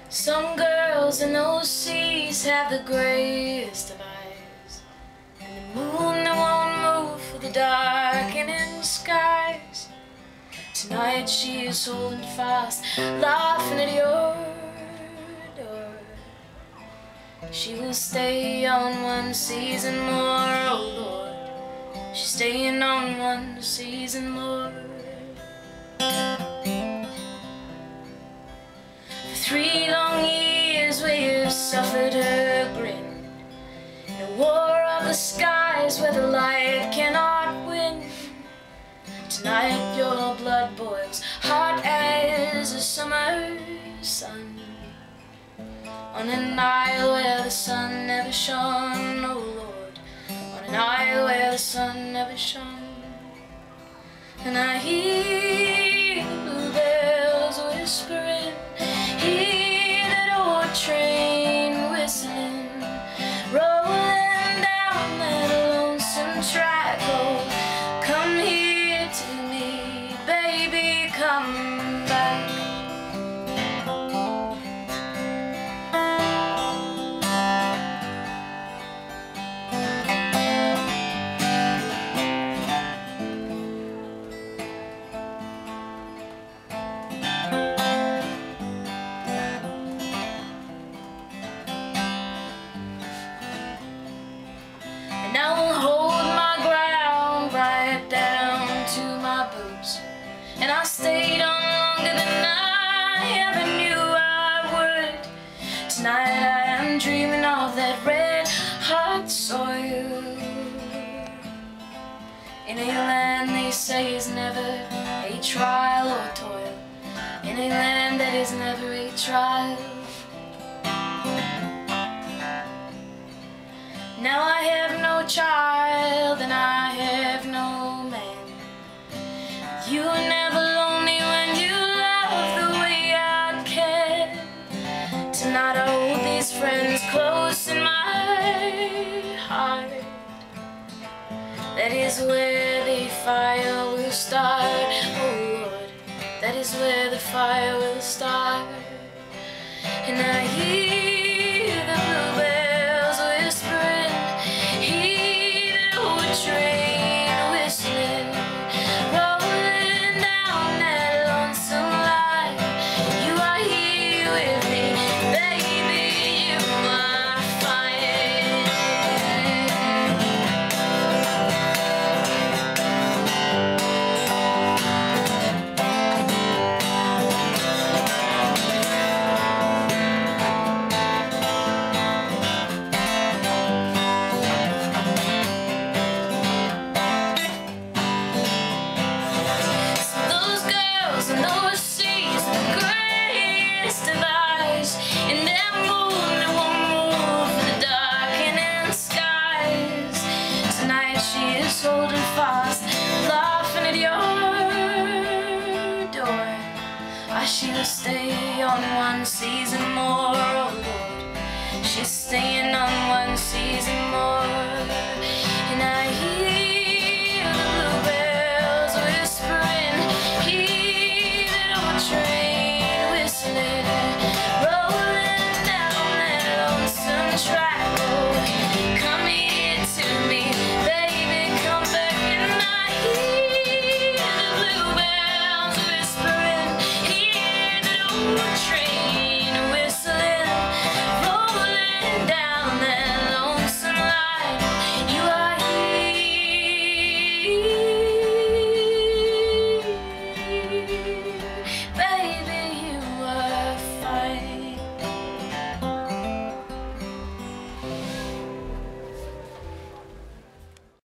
Some girls in those seas have the grayest of eyes, and the moon that won't move for the darkening skies. Tonight she is holding fast, laughing at your door. She will stay on one season more, oh Lord. She's staying on one season more. For 3 long years we have suffered her grin, in a war of the skies where the light cannot win. Tonight your blood boils hot as a summer sun, on an isle where the sun never shone, oh Lord, on an isle where the sun never shone. And I hear the bluebells whispering, hear that old train whistling, rolling down that lonesome track. Oh, come here to me, baby, come back. And I will hold my ground right down to my boots, and I stayed on longer than I ever knew I would. Tonight I am dreaming of that red hot soil, in a land they say is never a trial or toil, in a land that is never a trial. Now I have no child and I have no man. You were never lonely when you loved the way I can. Tonight I hold these friends close in my heart. That is where the fire will start, oh Lord. That is where the fire will start. And I hear the bluebells whispering, hear the old train whistling, rolling down that lonesome line. You are here with me, baby, you are fine. And those seas, the greatest of eyes, and that moon that won't move for the darkening skies. Tonight she is holding fast, laughing at your door. She will stay on one season more, oh Lord. She's staying on one season more.